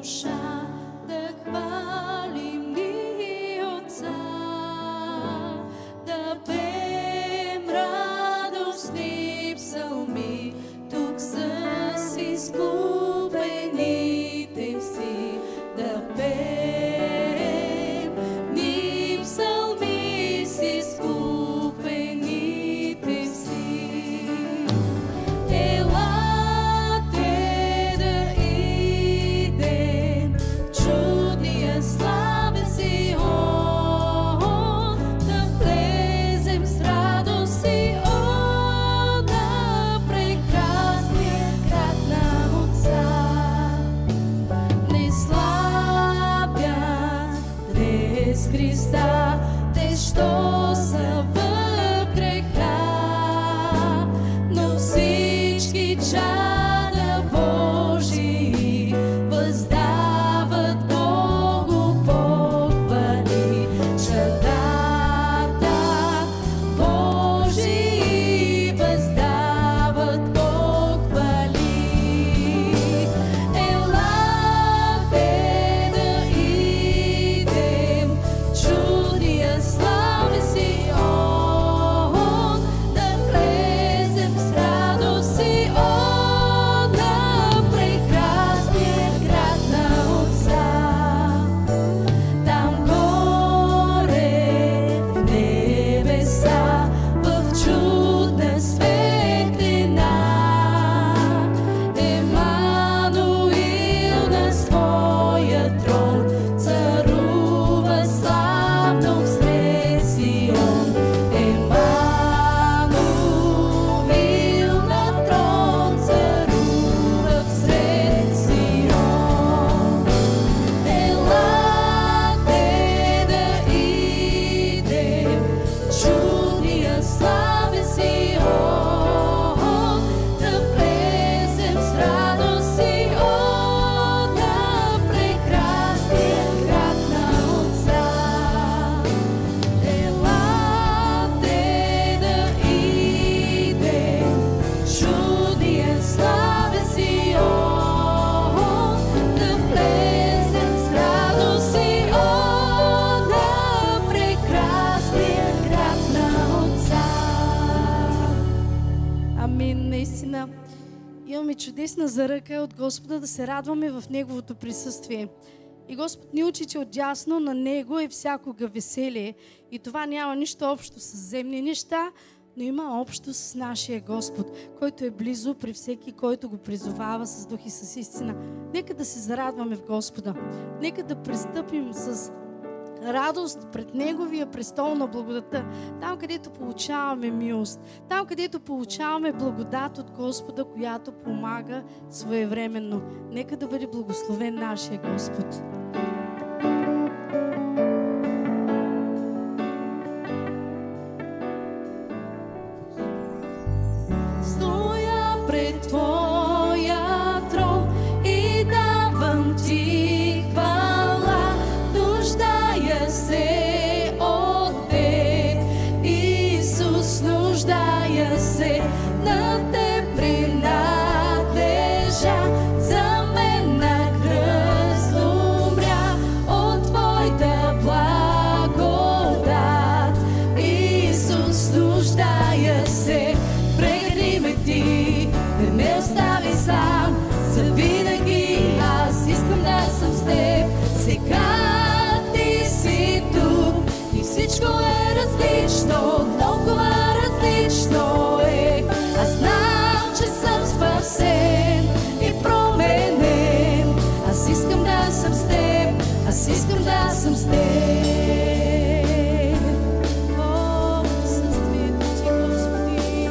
душа да хвалим ни Отца, да пеем радостни псалми, тук с изкупените си, да пеем ни псалми с изкупените си. Елате да идем в чудния славен Сион, да влезем с радост Сион, на прекрасния град на Отца. Не славят днес Христа, те що са в греха, но всички чада Божии въздават Богу похвали. Чадата Божии въздават похвали. Елате да идем в чудния славен Сион, да влезем с радост Сион, на прекрасния град на Отца. Там горе в небеса, в чудна светлина, Емануил на своя трон царува славно всред Сион. Емануил на трон царува всред Сион. Елате да идем в чудния славен Сион, да влезем с радост Сион, на прекрасния град на Отца. Елате да идем в чудния славен Сион, да влезем с радост Сион, на прекрасния град на Отца. Амин. Наистина имаме чудесна заръка от Господа да се радваме в Неговото присъствие. И Господ ни учи, че отдясно на Него е всякога веселие. И това няма нищо общо с земни неща, но има общо с нашия Господ, който е близо при всеки, който го призовава с дух и с истина. Нека да се зарадваме в Господа. Нека да пристъпим с радост пред Неговия престол на благодата, там където получаваме милост, там където получаваме благодат от Господа, която помага своевременно. Нека да бъде благословен нашия Господ. Стоя пред Твоя трон и давам Ти хвала, нуждая се от Теб, Исус, нуждая се на Теб, принадлежа, за мен на кръст умря, от Твоята благодат. Исус, нуждая се, прегърни ме Ти, не ме остави сам, завинаги аз искам да съм с Теб. Сега Ти си тук и всичко е различно, толкова различно е. Аз знам, че съм спасен и променен. Аз искам да съм с Теб, аз искам да съм с Теб. О, присъствието Ти, Господи.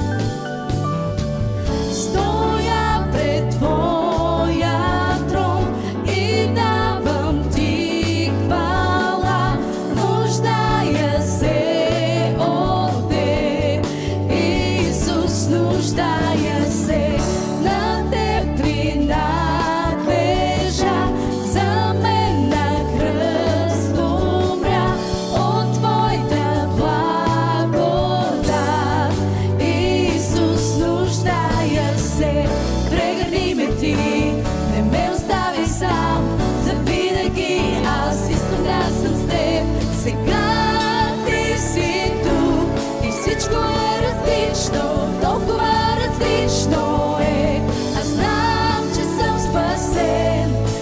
Стоя пред Твоя трон и давам Ти хвала, нуждая се от Теб, Исус, нуждая се на Теб, принадлежа, за мен на кръст умря,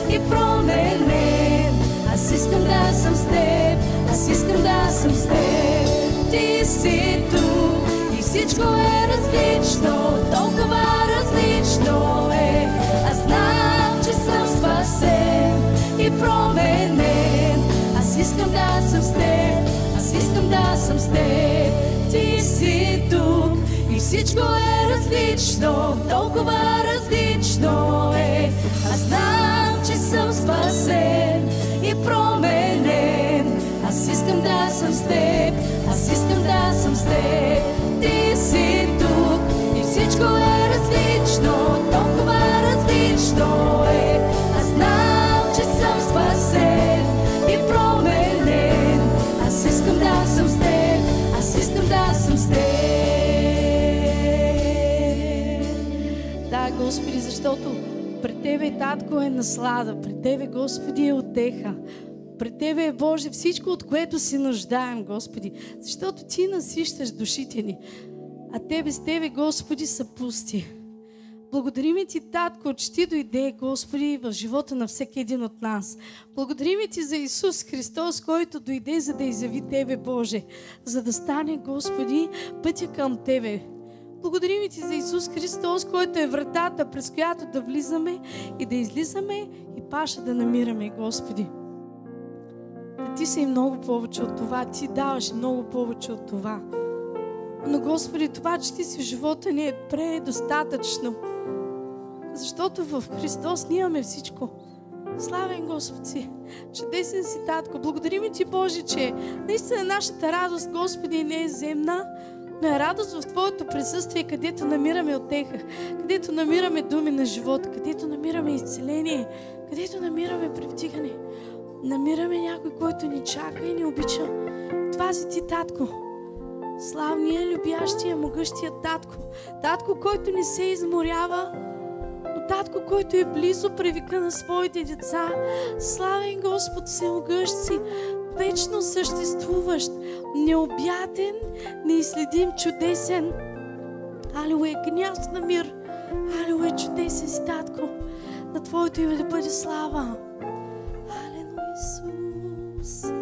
и променен. Аз искам да съм с теб, аз искам да съм с теб. Ти си тук и всичко е различно, толкова различно е. Аз знам, че съм спасен и променен. Аз искам да съм с теб, аз искам да съм с теб. Ти си тук и всичко е различно, толкова различно е. Аз знам, че съм спасен и променен. Аз искам да съм с теб, аз искам да съм с теб. Ти си тук и всичко е различно, толкова различно е. Аз знам, че съм спасен и променен. Аз искам да съм с теб, аз искам да съм с теб. Да, Господи, защото пред Тебе, Татко, е наслада, пред Тебе, Господи, е утеха. Пред Тебе е, Боже, всичко, от което се нуждаем, Господи, защото Ти насищаш душите ни, а Те без Тебе, Господи, са пусти. Благодарим Ти, Татко, че Ти дойде, Господи, в живота на всеки един от нас. Благодарим Ти за Исус Христос, който дойде, за да изяви Тебе, Боже, за да стане, Господи, пътя към Тебе. Благодарим Ти за Исус Христос, който е вратата, през която да влизаме и да излизаме и паша да намираме, Господи. Ти си много повече от това, Ти даваш много повече от това. Но, Господи, това, че Ти си в живота ни е предостатъчно. Защото в Христос ние имаме всичко. Славен Господ си, чудесен си, Татко. Благодарим Ти, Боже, че наистина нашата радост, Господи, не е земна, но е радост в Твоето присъствие, където намираме утеха, където намираме думи на живот, където намираме изцеление, където намираме привдигане. Намираме някой, който ни чака и ни обича. Това си Ти, Татко. Славния, любящия, могъщия Татко. Татко, който не се изморява, но Татко, който е близо при века на своите деца. Славен Господ, всемогъщ си, вечно съществуващ, необятен, неизследим, чудесен. Алилуя, княз на мир. Алилуя, чудесен си, Татко. На Твоето име да бъде слава. Исус,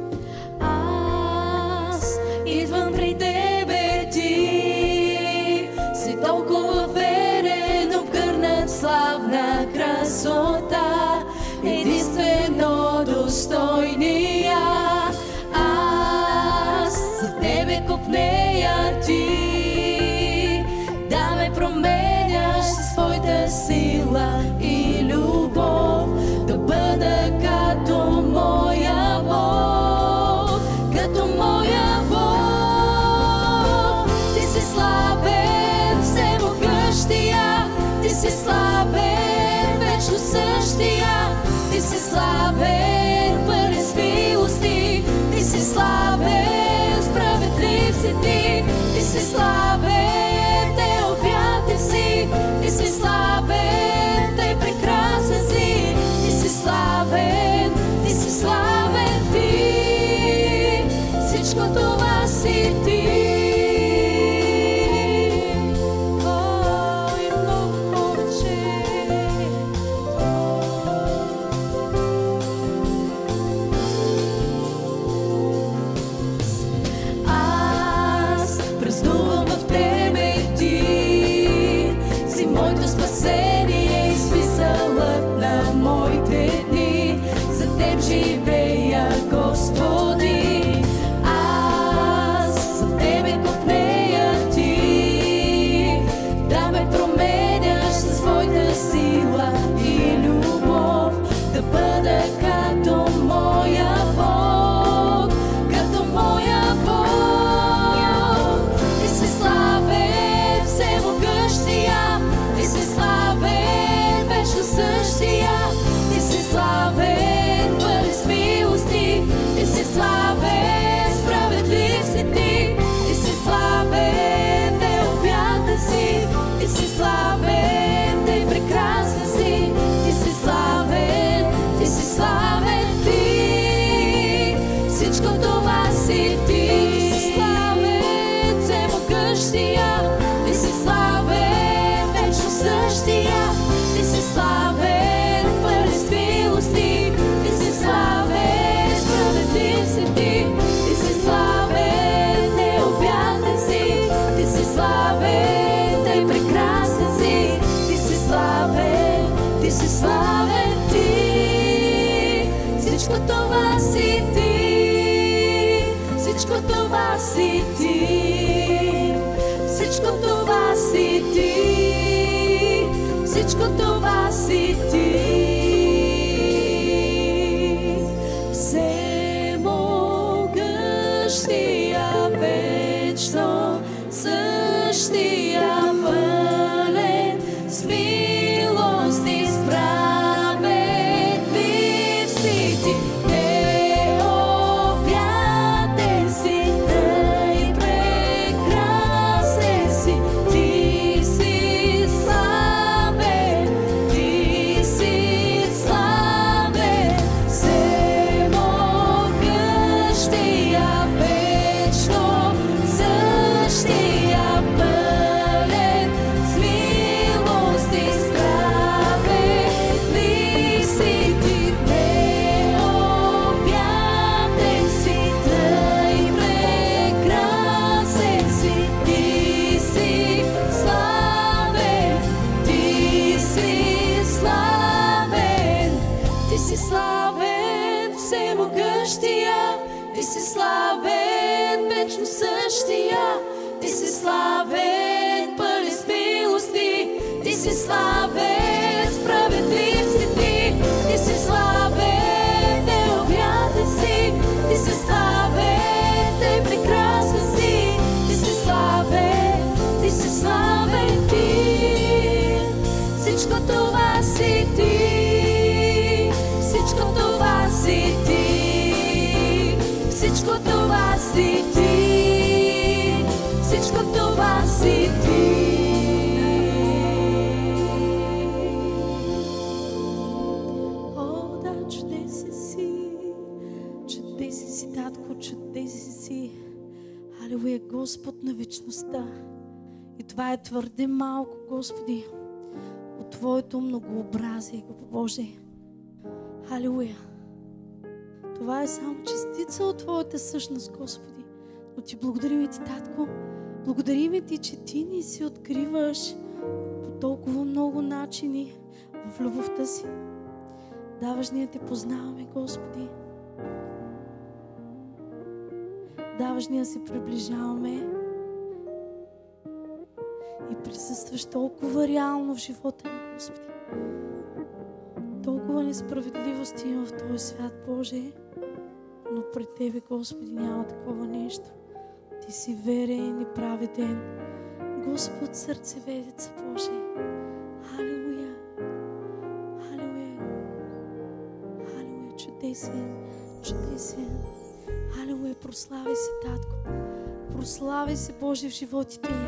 аз идвам при Тебе, Ти си толкова верен, обгърнат славна красота, единствено достойния. Аз за Тебе копнея, Ти да ме променяш със своята сила и любов, да бъда като моя Бог, като моя Бог. Ти си слабен, всемогъщия, Ти си слабен, вечно същия, Ти си слабен, пълен с милости, Ти си слабен, справедлив си Ти, Ти си слабен, необятен си, Ти си слабен, Тъй прекрасен си, Ти си славен, Ти си славен Ти, всичко това си Ти. О, и много повече. Аз празнувам в Тебе, Ти си моето спасение и смисълът на моите дни. За Теб живея, Господи. Аз за Тебе копнея, Ти да ме променяш със своята сила и любов, да бъда като моя Бог, като моя Бог. Ти си славен, всемогъщия, Ти си славен, вечно същия, Ти си славен, Всичко това си ти, всичко това си ти, всичко това си ти, всичко това си ти. Всемогъщия, вечно същия, пълен с милост и справедлив си ти. Необятен си, тъй прекрасен си, ти си славен, ти си славен. Всемогъщия, вечно същия, пълен с милост и справедлив си ти. Необятен си, тъй прекрасен си, ти си славен, ти си славен, ти си славен, всемогъщия, ти си славен, вечно същия, ти си славен, пълен с милости, ти си славен, справедлив си ти, ти си славен, необятен си, ти си славен, тъй прекрасен си, ти си славен, ти си славен ти. Всичко това си ти, всичко това си ти, всичко това си ти, всичко това си ти. О, да, чудесен си, Татко, чудесен си. Алелуя, Господ на вечността. И това е твърде малко, Господи, от Твоето многообразие, Боже. Алелуя. Това е само частица от Твоята същност, Господи. Но Ти благодарим Ти, Татко. Благодарим Ти, че Ти ни се откриваш по толкова много начини в любовта си. Даваш ние Те познаваме, Господи. Даваш ние се приближаваме и присъстваш толкова реално в живота ни, Господи. Толкова несправедливости има в този свят, Боже, но пред Тебе, Господи, няма такова нещо. Ти си верен и праведен, Господ, сърцеведец, Боже. Алелуя, алелуя, алелуя, чудесен, чудесен. Алелуя, прославяй се, Татко. Прославяй се, Боже, в животите ни.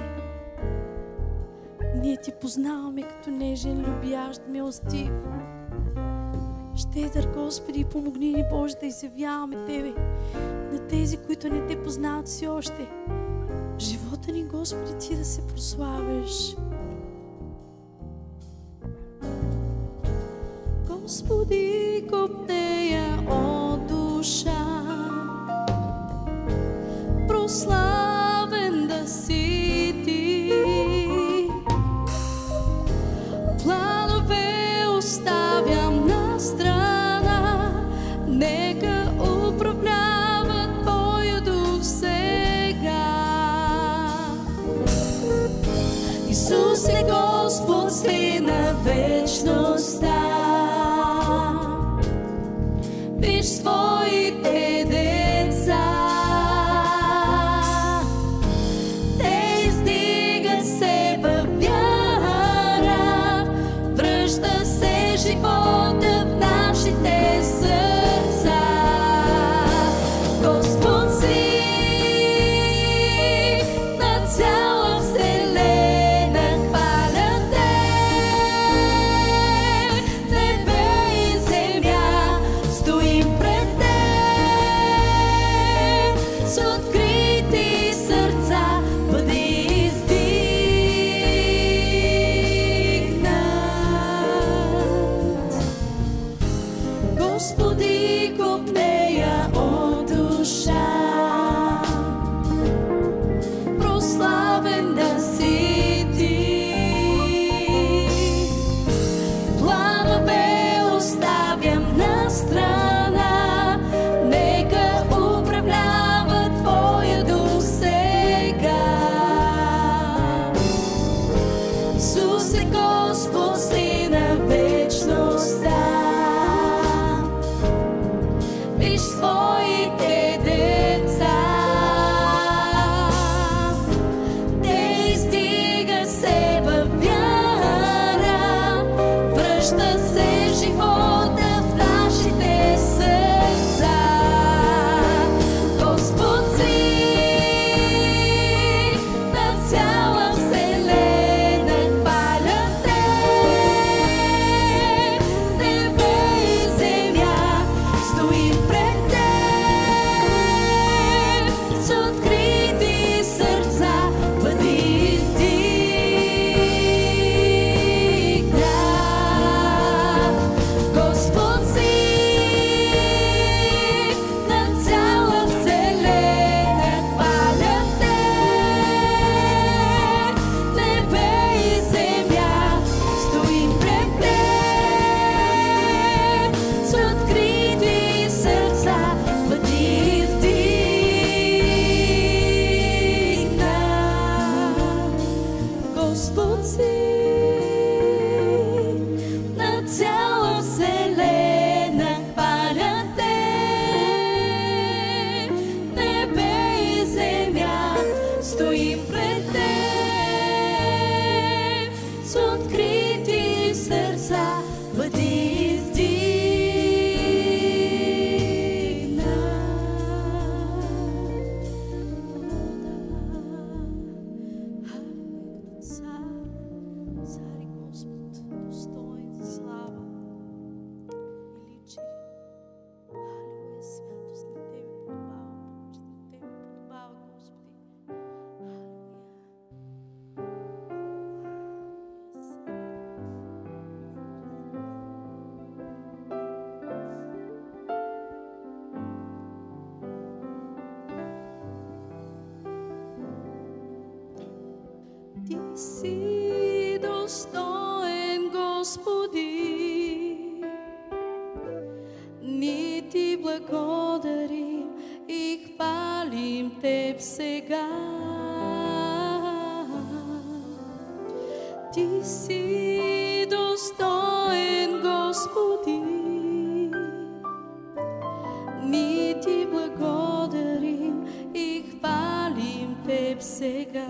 Ние Ти познаваме като нежен, любящ, милостив. Щедър, Господи, и помогни ни, Боже, да изявяваме Тебе на тези, които не Те познават все още. В живота ни, Господи, Ти да се прославяш. Господи, копнея от душа, прославен да си Ти. Планове оставям на страна, нека управлява Твоя дух сега. Исус е Господ, Син на вечността. Виж своите деца, те издигат се във вяра, връща се живота в нашите сърца. Господ си на цяла вселена, хваля Те, небе и земя, стоим пред Теб с открити сърца, бъди издигнат. Господи, копнея от душа, прославен да си Ти. Планове оставям на страна, Ти си достоен, Господи, ние ти благодарим и хвалим Теб сега. Ти си достоен, Господи, ние ти благодарим и хвалим Теб сега.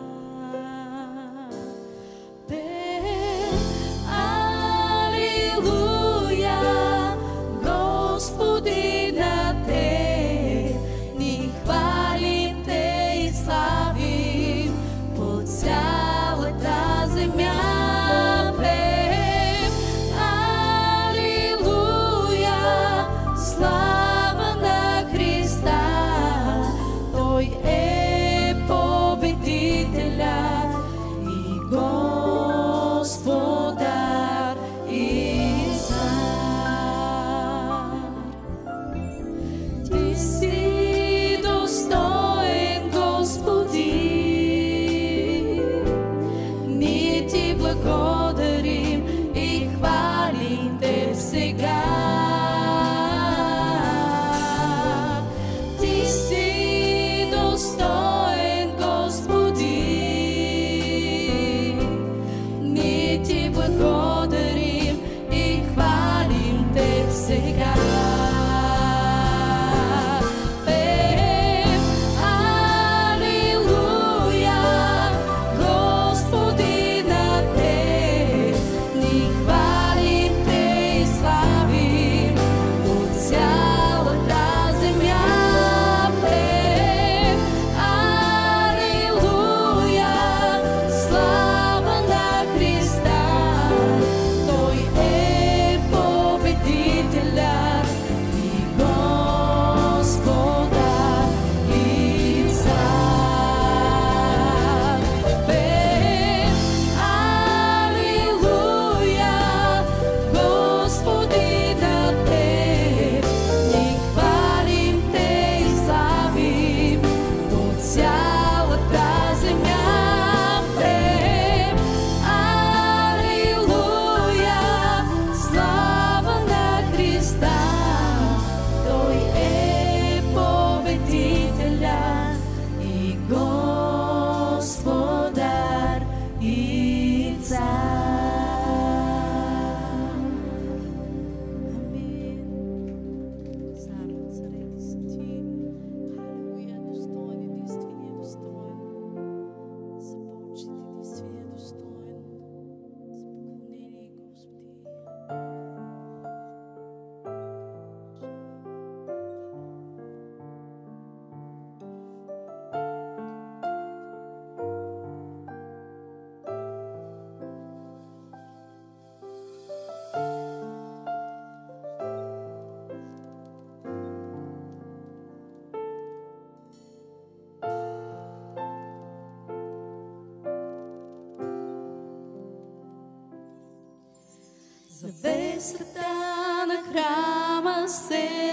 Завесата на храма се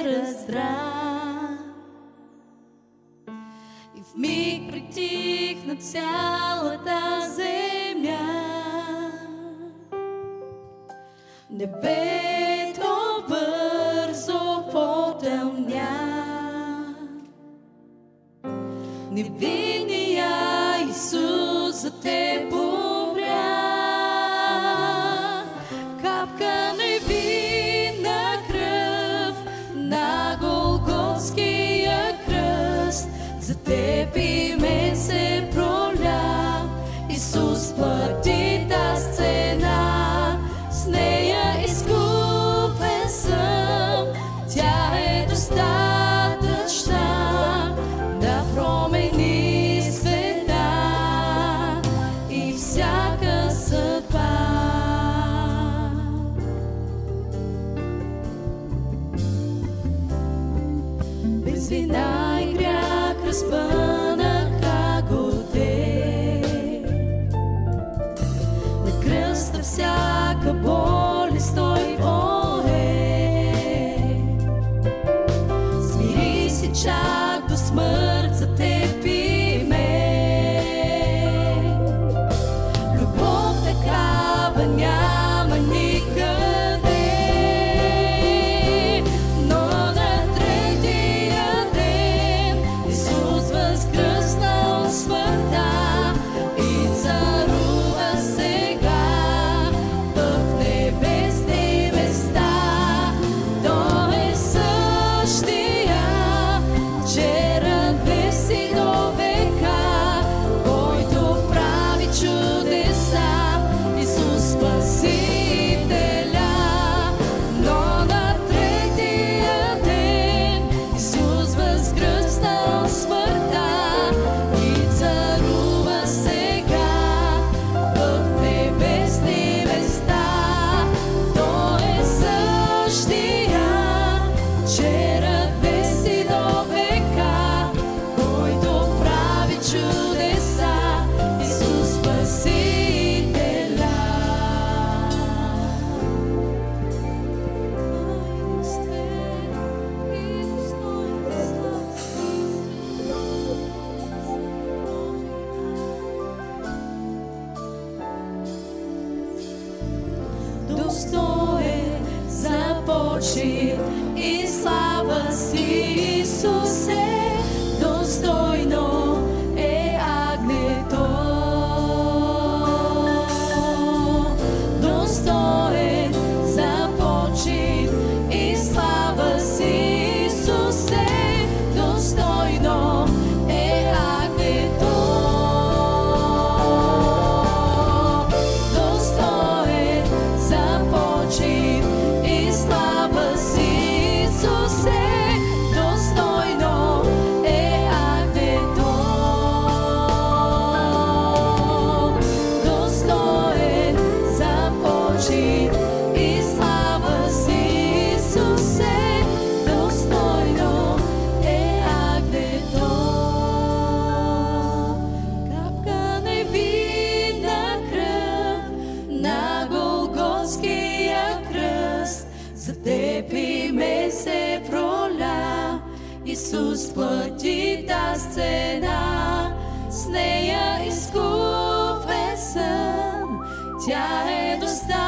раздра и в миг притихна цялата земя. Небето бързо потъмня. Невинния Исус за теб умря. Капка невинна кръв на Голготския кръст за теб и мен се проля. Исус плати тази цена, с нея изкупен съм. Тя е достатъчна да промени света и всяка съдба. Без вина и грях разпънаха го те. На кръста всяка болест той пое. Смири се чак до смърт за теб и мен. достоен и слава си, Исусе, достойно е агнето. Достоен за почин и слава си, Исусе, достойно е агнето. Достоен за почин и слава си, Исусе, достойно е агнето. Достоен за почин и слава си, Исусе, достойно е агнето. Капка невинна кръв на Голготския кръст, за теб име се проля. Исус плати таз цена, с нея изкупен съм. Тя е достатъчна.